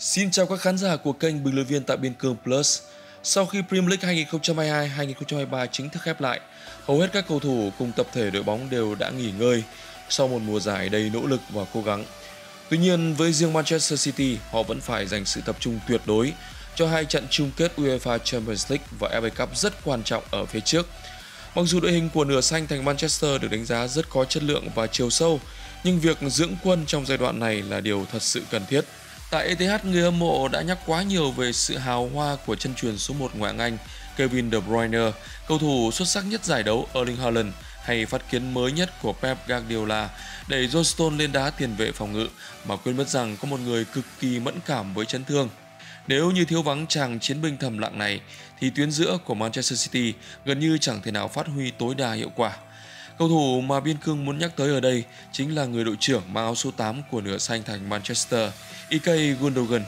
Xin chào các khán giả của kênh Bình luận viên tại Biên Cương Plus. Sau khi Premier League 2022-2023 chính thức khép lại, hầu hết các cầu thủ cùng tập thể đội bóng đều đã nghỉ ngơi sau một mùa giải đầy nỗ lực và cố gắng. Tuy nhiên, với riêng Manchester City, họ vẫn phải dành sự tập trung tuyệt đối cho hai trận chung kết UEFA Champions League và FA Cup rất quan trọng ở phía trước. Mặc dù đội hình của nửa xanh thành Manchester được đánh giá rất có chất lượng và chiều sâu, nhưng việc dưỡng quân trong giai đoạn này là điều thật sự cần thiết. Tại ETH, người hâm mộ đã nhắc quá nhiều về sự hào hoa của chân truyền số 1 ngoại hạng Anh Kevin De Bruyne, cầu thủ xuất sắc nhất giải đấu Erling Haaland hay phát kiến mới nhất của Pep Guardiola đẩy John Stones lên đá tiền vệ phòng ngự mà quên mất rằng có một người cực kỳ mẫn cảm với chấn thương. Nếu như thiếu vắng chàng chiến binh thầm lặng này thì tuyến giữa của Manchester City gần như chẳng thể nào phát huy tối đa hiệu quả. Cầu thủ mà Biên Cương muốn nhắc tới ở đây chính là người đội trưởng mang áo số 8 của nửa xanh thành Manchester, Ilkay Gundogan.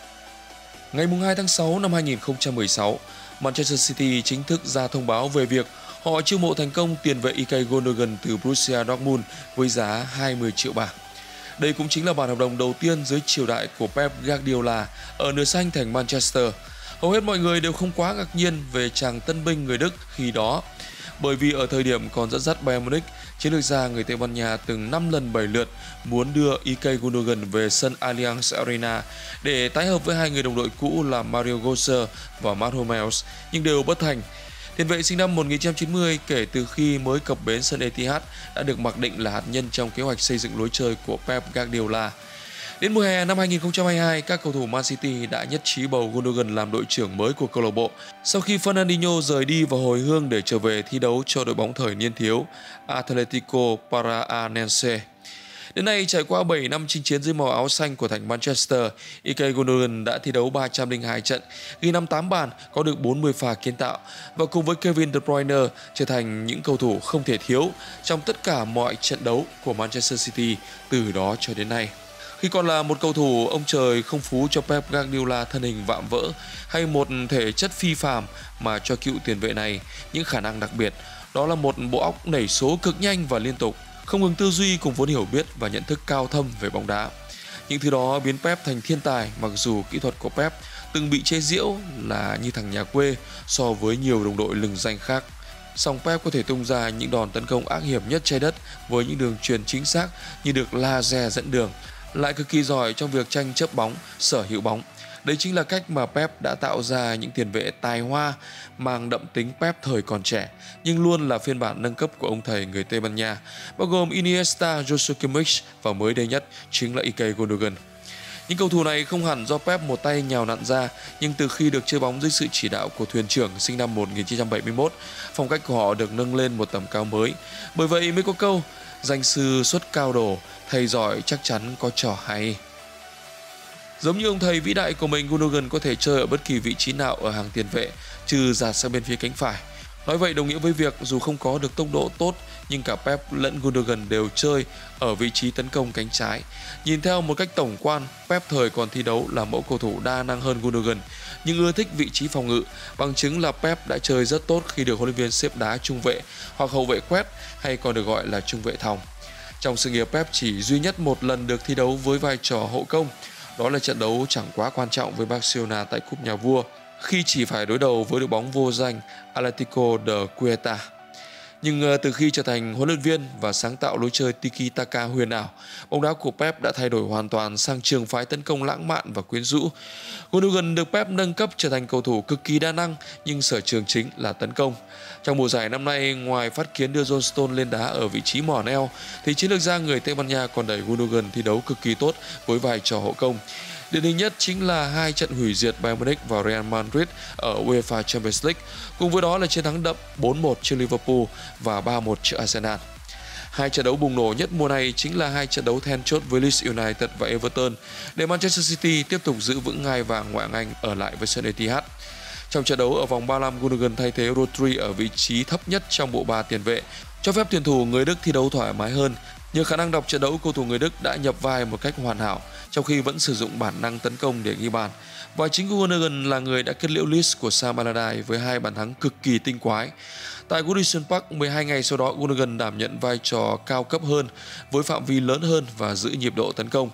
Ngày 2 tháng 6 năm 2016, Manchester City chính thức ra thông báo về việc họ chiêu mộ thành công tiền vệ Ilkay Gundogan từ Borussia Dortmund với giá 20 triệu bảng. Đây cũng chính là bản hợp đồng đầu tiên dưới triều đại của Pep Guardiola ở nửa xanh thành Manchester. Hầu hết mọi người đều không quá ngạc nhiên về chàng tân binh người Đức khi đó, bởi vì ở thời điểm còn dẫn dắt Bayern Munich, chiến lược gia người Tây Ban Nha từng 5 lần 7 lượt muốn đưa Ilkay Gundogan về sân Allianz Arena để tái hợp với hai người đồng đội cũ là Mario Götze và Mats Hummels, nhưng đều bất thành. Tiền vệ sinh năm 1990 kể từ khi mới cập bến sân Etihad đã được mặc định là hạt nhân trong kế hoạch xây dựng lối chơi của Pep Guardiola. Đến mùa hè năm 2022, các cầu thủ Man City đã nhất trí bầu Gundogan làm đội trưởng mới của câu lạc bộ sau khi Fernandinho rời đi và hồi hương để trở về thi đấu cho đội bóng thời niên thiếu Atlético Paranaense. Đến nay, trải qua 7 năm chinh chiến dưới màu áo xanh của thành Manchester, Ilkay Gundogan đã thi đấu 302 trận, ghi 58 bàn, có được 40 pha kiến tạo và cùng với Kevin De Bruyne trở thành những cầu thủ không thể thiếu trong tất cả mọi trận đấu của Manchester City từ đó cho đến nay. Khi còn là một cầu thủ, ông trời không phú cho Pep Guardiola thân hình vạm vỡ hay một thể chất phi phàm mà cho cựu tiền vệ này những khả năng đặc biệt. Đó là một bộ óc nảy số cực nhanh và liên tục, không ngừng tư duy cùng vốn hiểu biết và nhận thức cao thâm về bóng đá. Những thứ đó biến Pep thành thiên tài, mặc dù kỹ thuật của Pep từng bị chế giễu là như thằng nhà quê so với nhiều đồng đội lừng danh khác. Song Pep có thể tung ra những đòn tấn công ác hiểm nhất trái đất với những đường truyền chính xác như được laser dẫn đường, lại cực kỳ giỏi trong việc tranh chấp bóng, sở hữu bóng. Đấy chính là cách mà Pep đã tạo ra những tiền vệ tài hoa mang đậm tính Pep thời còn trẻ, nhưng luôn là phiên bản nâng cấp của ông thầy người Tây Ban Nha, bao gồm Iniesta, Joshua Kimmich và mới đây nhất chính là Ilkay Gundogan. Những cầu thủ này không hẳn do Pep một tay nhào nặn ra, nhưng từ khi được chơi bóng dưới sự chỉ đạo của thuyền trưởng sinh năm 1971, phong cách của họ được nâng lên một tầm cao mới. Bởi vậy mới có câu danh sư xuất cao đồ, thầy giỏi chắc chắn có trò hay. Giống như ông thầy vĩ đại của mình, Gundogan có thể chơi ở bất kỳ vị trí nào ở hàng tiền vệ, trừ dạt sang bên phía cánh phải. Nói vậy đồng nghĩa với việc dù không có được tốc độ tốt, nhưng cả Pep lẫn Gundogan đều chơi ở vị trí tấn công cánh trái. Nhìn theo một cách tổng quan, Pep thời còn thi đấu là mẫu cầu thủ đa năng hơn Gundogan, nhưng ưa thích vị trí phòng ngự, bằng chứng là Pep đã chơi rất tốt khi được huấn luyện viên xếp đá trung vệ hoặc hậu vệ quét, hay còn được gọi là trung vệ thòng. Trong sự nghiệp, Pep chỉ duy nhất một lần được thi đấu với vai trò hậu công. Đó là trận đấu chẳng quá quan trọng với Barcelona tại Cúp Nhà Vua, khi chỉ phải đối đầu với đội bóng vô danh Atlético de Ceuta. Nhưng từ khi trở thành huấn luyện viên và sáng tạo lối chơi tiki-taka huyền ảo, bóng đá của Pep đã thay đổi hoàn toàn sang trường phái tấn công lãng mạn và quyến rũ. Gundogan được Pep nâng cấp trở thành cầu thủ cực kỳ đa năng, nhưng sở trường chính là tấn công. Trong mùa giải năm nay, ngoài phát kiến đưa John Stones lên đá ở vị trí mòn eo, thì chiến lược gia người Tây Ban Nha còn đẩy Gundogan thi đấu cực kỳ tốt với vai trò hậu công. Điển hình nhất chính là hai trận hủy diệt Bayern Munich và Real Madrid ở UEFA Champions League, cùng với đó là chiến thắng đậm 4-1 trước Liverpool và 3-1 trước Arsenal. Hai trận đấu bùng nổ nhất mùa này chính là hai trận đấu then chốt với Leeds United và Everton để Manchester City tiếp tục giữ vững ngai vàng ngoại hạng Anh ở lại với sân Etihad. Trong trận đấu ở vòng 35, Gundogan thay thế Rodri ở vị trí thấp nhất trong bộ ba tiền vệ, cho phép tuyển thủ người Đức thi đấu thoải mái hơn. Nhờ khả năng đọc trận đấu, cầu thủ người Đức đã nhập vai một cách hoàn hảo, trong khi vẫn sử dụng bản năng tấn công để ghi bàn. Và chính Gundogan là người đã kết liễu Leeds của Sam Allardyce với hai bàn thắng cực kỳ tinh quái. Tại Goodison Park, 12 ngày sau đó, Gundogan đảm nhận vai trò cao cấp hơn, với phạm vi lớn hơn và giữ nhịp độ tấn công.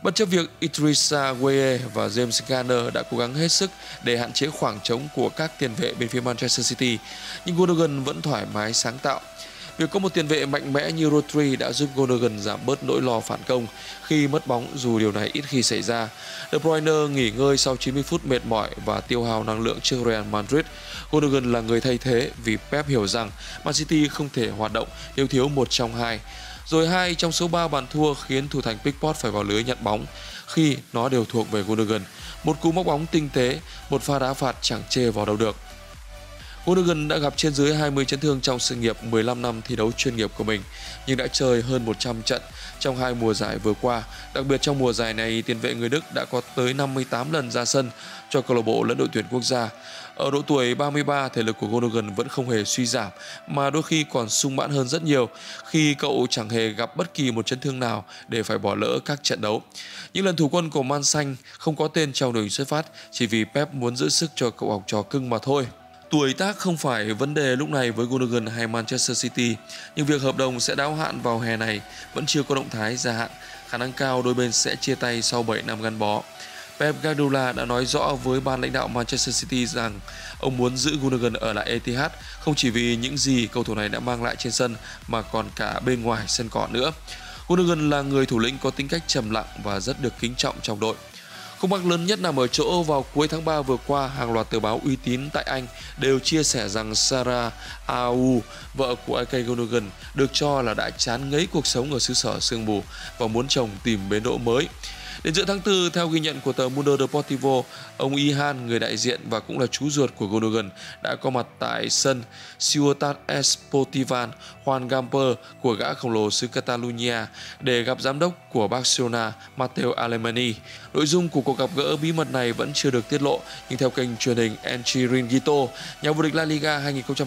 Bất chấp việc Idrissa Gueye và James Garner đã cố gắng hết sức để hạn chế khoảng trống của các tiền vệ bên phía Manchester City, nhưng Gundogan vẫn thoải mái sáng tạo. Việc có một tiền vệ mạnh mẽ như Rodri đã giúp Gundogan giảm bớt nỗi lo phản công khi mất bóng, dù điều này ít khi xảy ra. De Bruyne nghỉ ngơi sau 90 phút mệt mỏi và tiêu hao năng lượng trước Real Madrid. Gundogan là người thay thế vì Pep hiểu rằng Man City không thể hoạt động nếu thiếu một trong hai. Rồi 2 trong số 3 bàn thua khiến thủ thành Pickford phải vào lưới nhận bóng khi nó đều thuộc về Gundogan. Một cú móc bóng tinh tế, một pha đá phạt chẳng chê vào đâu được. Gundogan đã gặp trên dưới 20 chấn thương trong sự nghiệp 15 năm thi đấu chuyên nghiệp của mình, nhưng đã chơi hơn 100 trận trong 2 mùa giải vừa qua. Đặc biệt trong mùa giải này, tiền vệ người Đức đã có tới 58 lần ra sân cho câu lạc bộ lẫn đội tuyển quốc gia. Ở độ tuổi 33, thể lực của Gundogan vẫn không hề suy giảm, mà đôi khi còn sung mãn hơn rất nhiều khi cậu chẳng hề gặp bất kỳ một chấn thương nào để phải bỏ lỡ các trận đấu. Những lần thủ quân của Man Xanh không có tên trong đội hình xuất phát chỉ vì Pep muốn giữ sức cho cậu học trò cưng mà thôi. Tuổi tác không phải vấn đề lúc này với Gundogan hay Manchester City, nhưng việc hợp đồng sẽ đáo hạn vào hè này vẫn chưa có động thái gia hạn. Khả năng cao đôi bên sẽ chia tay sau 7 năm gắn bó. Pep Guardiola đã nói rõ với ban lãnh đạo Manchester City rằng ông muốn giữ Gundogan ở lại Etihad không chỉ vì những gì cầu thủ này đã mang lại trên sân mà còn cả bên ngoài sân cỏ nữa. Gundogan là người thủ lĩnh có tính cách trầm lặng và rất được kính trọng trong đội. Khúc mắc lớn nhất nằm ở chỗ vào cuối tháng 3 vừa qua, hàng loạt tờ báo uy tín tại Anh đều chia sẻ rằng Sarah Ayew, vợ của Ilkay Gundogan, được cho là đã chán ngấy cuộc sống ở xứ sở sương mù và muốn chồng tìm bến đỗ mới. Đến giữa tháng 4, theo ghi nhận của tờ Mundo Deportivo, ông Ihan, người đại diện và cũng là chú ruột của Gundogan, đã có mặt tại sân Ciutat Esportivan Juan Gamper của gã khổng lồ xứ Catalonia để gặp giám đốc của Barcelona Mateu Alemany. Nội dung của cuộc gặp gỡ bí mật này vẫn chưa được tiết lộ, nhưng theo kênh truyền hình El Chiringuito, nhà vô địch La Liga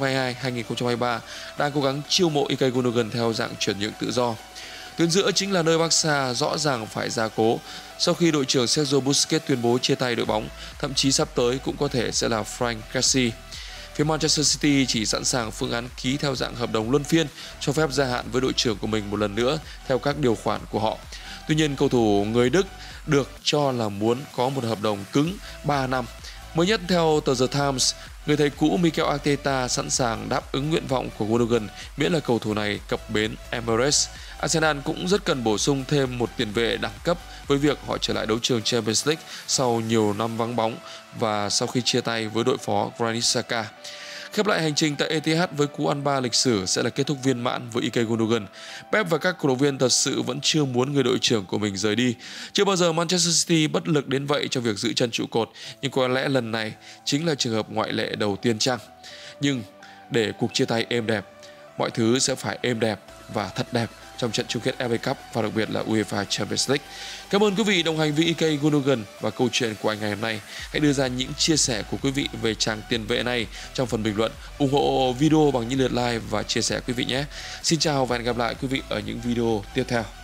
2022-2023 đang cố gắng chiêu mộ Ilkay Gundogan theo dạng chuyển nhượng tự do. Tuyến giữa chính là nơi Barca rõ ràng phải gia cố sau khi đội trưởng Sergio Busquets tuyên bố chia tay đội bóng, thậm chí sắp tới cũng có thể sẽ là Frank Kessie. Phía Manchester City chỉ sẵn sàng phương án ký theo dạng hợp đồng luân phiên, cho phép gia hạn với đội trưởng của mình một lần nữa theo các điều khoản của họ. Tuy nhiên, cầu thủ người Đức được cho là muốn có một hợp đồng cứng 3 năm. Mới nhất theo tờ The Times, người thầy cũ Mikel Arteta sẵn sàng đáp ứng nguyện vọng của Gundogan miễn là cầu thủ này cập bến Emirates. Arsenal cũng rất cần bổ sung thêm một tiền vệ đẳng cấp với việc họ trở lại đấu trường Champions League sau nhiều năm vắng bóng và sau khi chia tay với đội phó Granit Xhaka. Khép lại hành trình tại Etihad với cú ăn ba lịch sử sẽ là kết thúc viên mãn với Ilkay Gundogan. Pep và các cổ động viên thật sự vẫn chưa muốn người đội trưởng của mình rời đi. Chưa bao giờ Manchester City bất lực đến vậy trong việc giữ chân trụ cột, nhưng có lẽ lần này chính là trường hợp ngoại lệ đầu tiên chăng. Nhưng để cuộc chia tay êm đẹp, mọi thứ sẽ phải êm đẹp và thật đẹp trong trận chung kết FA Cup và đặc biệt là UEFA Champions League. Cảm ơn quý vị đồng hành với Ilkay Gundogan và câu chuyện của anh ngày hôm nay. Hãy đưa ra những chia sẻ của quý vị về chàng tiền vệ này trong phần bình luận. Ủng hộ video bằng những lượt like và chia sẻ quý vị nhé. Xin chào và hẹn gặp lại quý vị ở những video tiếp theo.